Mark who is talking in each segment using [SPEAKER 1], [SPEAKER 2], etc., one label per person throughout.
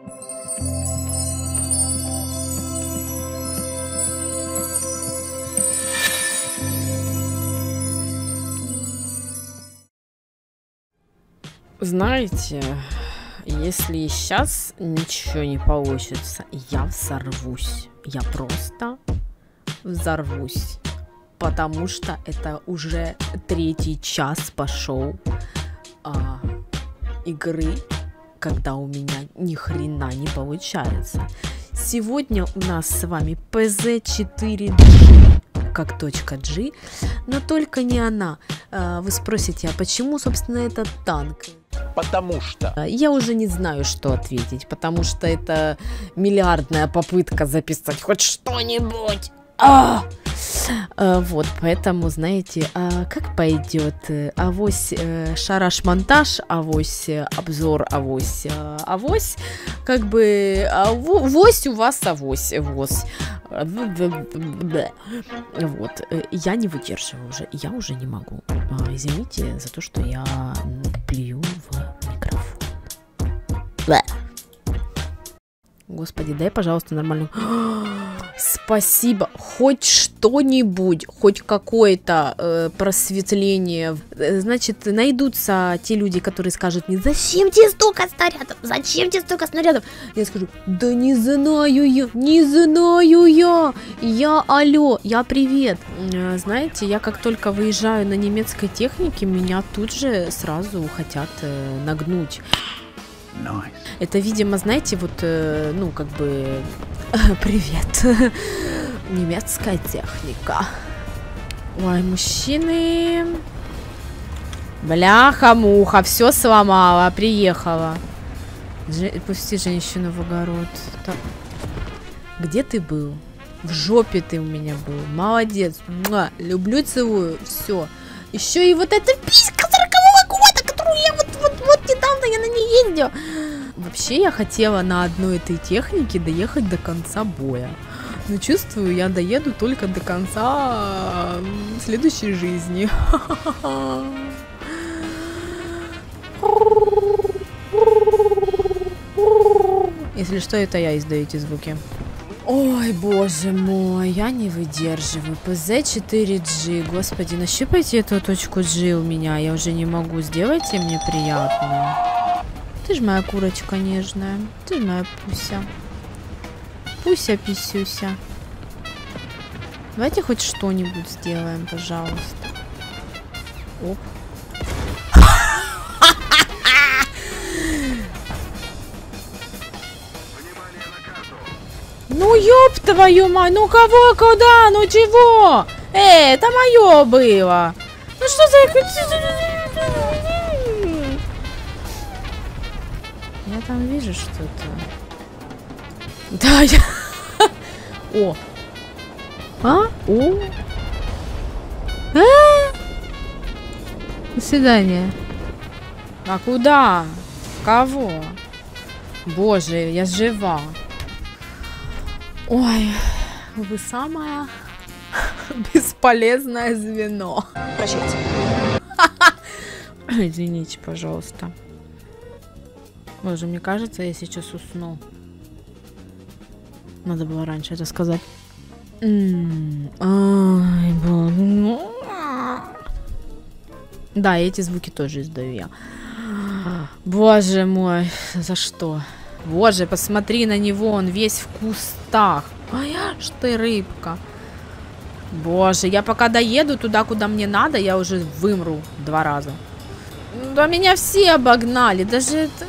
[SPEAKER 1] Знаете, если сейчас ничего не получится, я взорвусь. Я просто взорвусь. Потому что это уже 3-й час пошел игры, когда у меня ни хрена не получается. Сегодня у нас с вами PZ4G, как .G, но только не она. Вы спросите, а почему, собственно, этот танк?
[SPEAKER 2] Потому что...
[SPEAKER 1] Я уже не знаю, что ответить, потому что это миллиардная попытка записать хоть что-нибудь. Вот, поэтому, знаете, как пойдет? Авось шараш-монтаж, авось обзор, авось, как бы, авось у вас авось. Вот, я не выдерживаю уже, я уже не могу. Извините за то, что я плюю в микрофон. Господи, дай, пожалуйста, нормально. Спасибо. Хоть что-нибудь, хоть какое-то просветление. Значит, найдутся те люди, которые скажут мне: зачем тебе столько снарядов? Зачем тебе столько снарядов? Я скажу: да не знаю я. Я алло, я привет. Знаете, я как только выезжаю на немецкой технике, меня тут же сразу хотят нагнуть.
[SPEAKER 2] Nice.
[SPEAKER 1] Это, видимо, знаете, вот, ну, как бы, привет, немецкая техника. Ой, мужчины, бляха-муха, все сломала, приехала. Пусти женщину в огород. Так. Где ты был? В жопе ты у меня был, молодец, люблю, целую, все. Еще и вот эта писька 40-го года, которую я вот недавно я на ней ездила. Вообще я хотела на одной этой технике доехать до конца боя. Но чувствую, я доеду только до конца следующей жизни. Если что, это я издаю эти звуки. Ой, боже мой, я не выдерживаю. PZ4G, господи, нащупайте эту точку G у меня, я уже не могу. Сделайте мне приятно. Ты ж моя курочка нежная, ты ж моя Пуся. Пуся-писюся. Давайте хоть что-нибудь сделаем, пожалуйста. Оп. Ну ёб твою мать, ну кого, куда, ну чего? Это мое было. Ну что за... Я там вижу что-то. Да, я... О. О. До свидания. А куда? Кого? Боже, я жива. Ой, вы самое бесполезное звено.
[SPEAKER 2] Прощайте.
[SPEAKER 1] Извините, пожалуйста. Боже, мне кажется, я сейчас усну. Надо было раньше это сказать. Ай, боже. Да, эти звуки тоже издаю я. Боже мой, за что? Боже, посмотри на него, он весь в кустах. Ай, аж ты рыбка. Боже, я пока доеду туда, куда мне надо, я уже вымру 2 раза. Да меня все обогнали, даже это...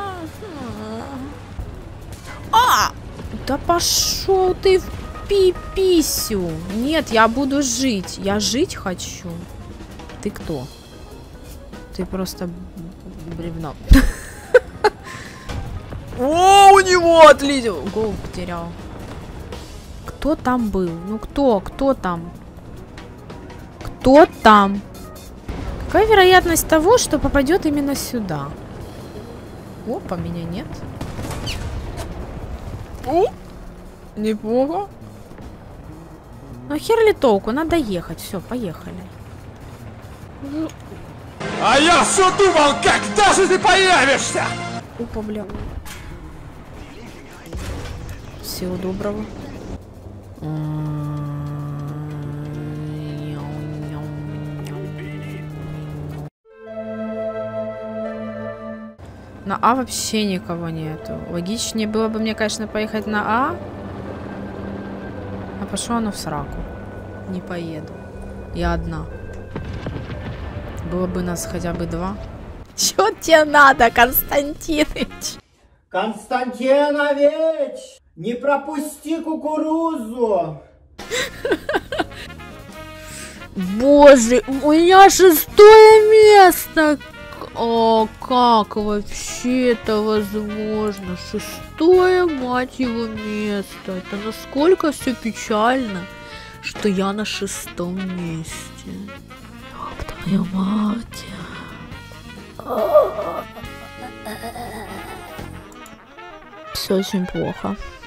[SPEAKER 1] Да пошел ты в пиписю. Нет, я буду жить. Я жить хочу. Ты кто? Ты просто бревно. О, у него отлетел. Голову потерял. Кто там был? Ну кто? Кто там? Кто там? Какая вероятность того, что попадет именно сюда? Опа, меня нет. О, неплохо. Ну хер ли толку? Надо ехать. Все, поехали.
[SPEAKER 2] А я все думал, когда же ты появишься?
[SPEAKER 1] Опа, бля. Всего доброго. На А вообще никого нету. Логичнее было бы мне, конечно, поехать на А. А пошло оно в сраку. Не поеду. Я одна. Было бы нас хотя бы 2. Чё тебе надо, Константиныч?
[SPEAKER 3] Константинович, не пропусти кукурузу.
[SPEAKER 1] Боже, у меня 6-е место. О, как вообще это возможно? 6-е, мать его, место. Это насколько все печально, что я на 6-м месте. Ёб твою мать. Все очень плохо.